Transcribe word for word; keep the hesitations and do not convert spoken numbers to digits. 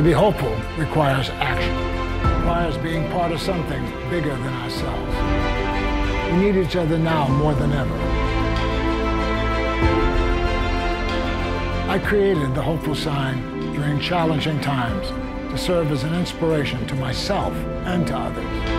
be hopeful requires action. It requires being part of something bigger than ourselves. We need each other now more than ever. I created the hopeful sign during challenging times to serve as an inspiration to myself and to others.